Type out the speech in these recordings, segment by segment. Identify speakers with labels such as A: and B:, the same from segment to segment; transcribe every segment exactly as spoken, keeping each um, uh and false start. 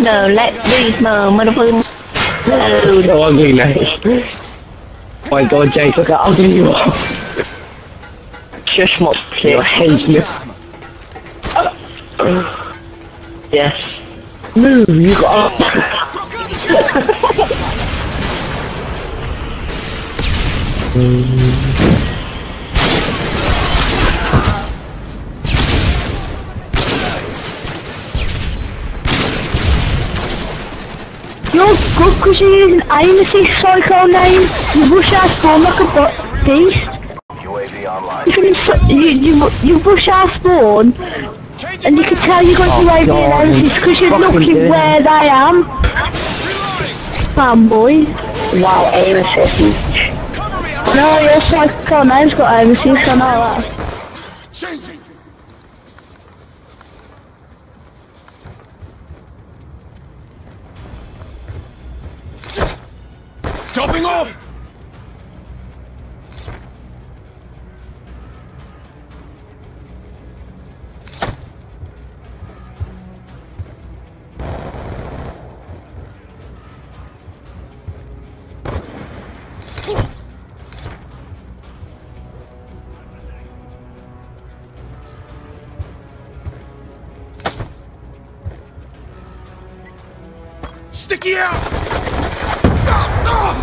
A: No, let these no, motherfucker. No,
B: so ugly, mate. Oh my god, Jake, look how ugly you are.
A: Just what
B: Your head's missing.
A: Yes.
B: Move, you got up.
A: You're good because you're using aim assist psycho name. You rush out spawn like a bu beast.
C: U A V online.
A: You can you, you, you rush out spawn and you can tell you're going to U A V and aim assist because you're looking where they am. Fanboy.
B: Wow, aim assist.
A: No, your psycho name's got aim assist, I know that.
C: Changing. Jumping off! Sticky out! Ah, ah!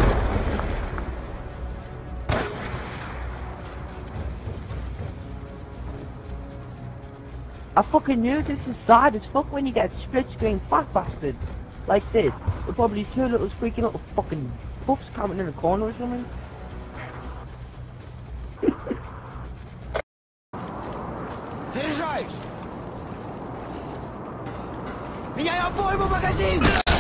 D: I fucking knew this is sad as fuck when you get split screen fat bastards like this. With probably two little freaking little fucking buffs coming in the corner or something.
C: Заряжаюсь! Меняю обойму, магазин!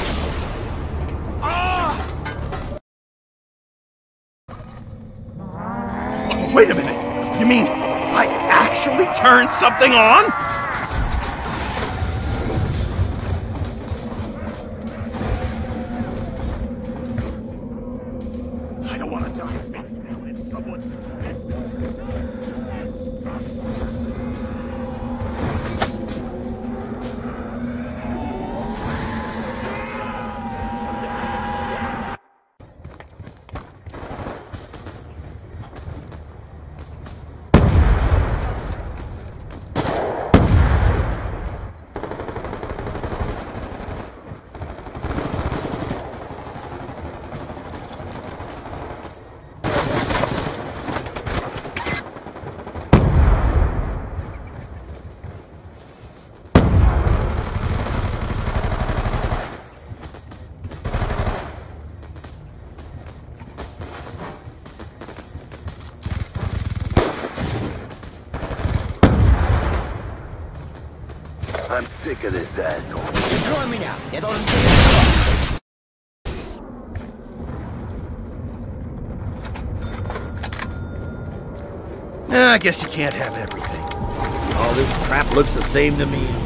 C: Wait a minute! You mean I actually turned something on? I don't want to die. Someone... I'm sick of this asshole.
E: Прикрой меня! Я должен...
C: I guess you can't have everything.
F: All this crap looks the same to me.